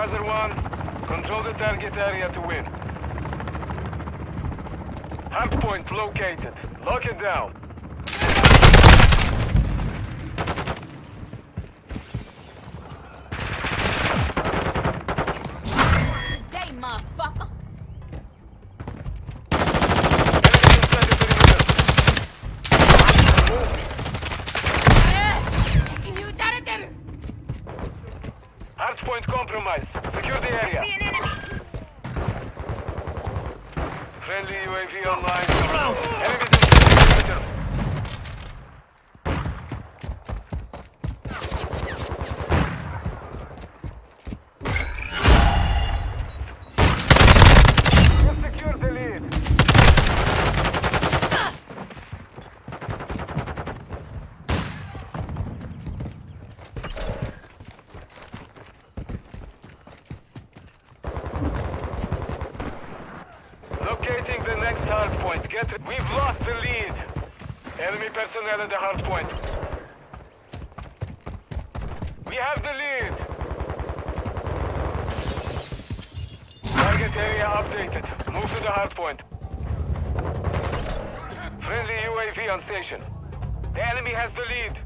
Brother 1, control the target area to win. Hardpoint located. Lock it down. Hey, motherfucker. Hardpoint compromised. Secure the area. See an enemy. Friendly UAV online. Enemy distributor. You secured the lead. Locating the next hardpoint. Get it. We've lost the lead. Enemy personnel at the hardpoint. We have the lead. Target area updated. Move to the hardpoint. Friendly UAV on station. The enemy has the lead.